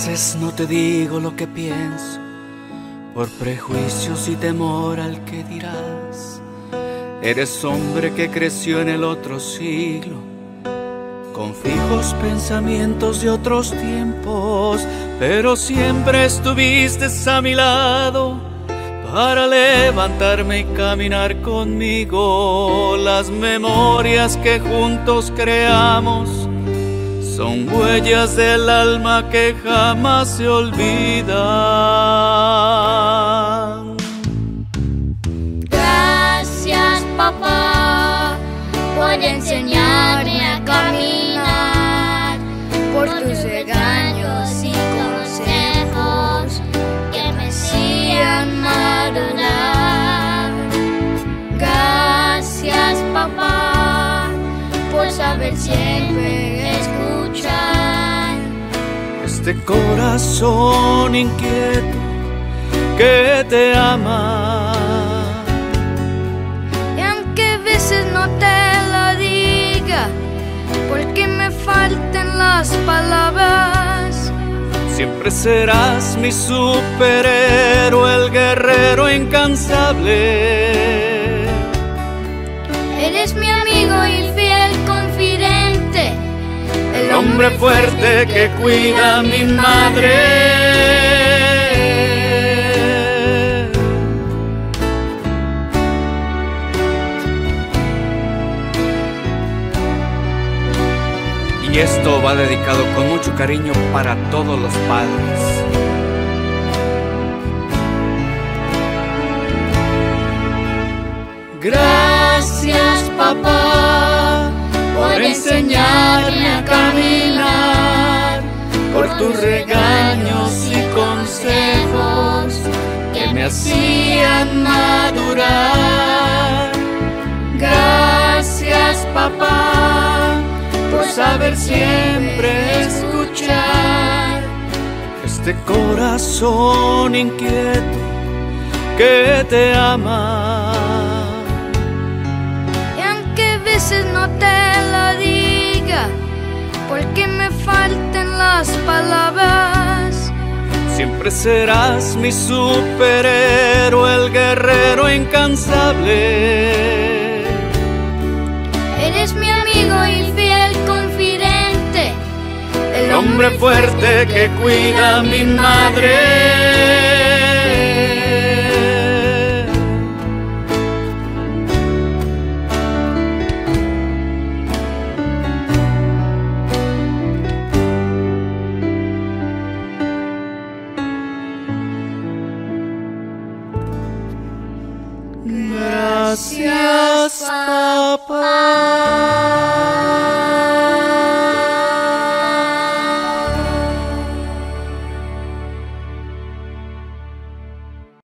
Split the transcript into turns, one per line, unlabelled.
veces no te digo lo que pienso, por prejuicios y temor al que dirás. Eres hombre que creció en el otro siglo, con fijos pensamientos de otros tiempos, pero siempre estuviste a mi lado para levantarme y caminar conmigo. Las memorias que juntos creamos son huellas del alma que jamás se olvidan.
Gracias, papá, por enseñarme a caminar, por tus regaños y consejos que me hacían madurar. Gracias, papá, por saber siempre escuchar
este corazón inquieto que te ama.
Y aunque a veces no te lo diga, porque me faltan las palabras,
siempre serás mi superhéroe, el guerrero incansable.
Eres mi amigo y fiel confidente,
el hombre fuerte que cuida a mi madre. Y esto va dedicado con mucho cariño para todos los padres. Gracias, papá, por enseñarme a caminar, por tus regaños y consejos que me hacían madurar. Gracias, papá, por saber siempre escuchar este corazón inquieto que te ama.
Y aunque a veces no te lo diga, porque me faltan las palabras,
siempre serás mi superhéroe, el guerrero incansable.
Eres mi amigo y fiel confidente,
el hombre fuerte que cuida a mi madre.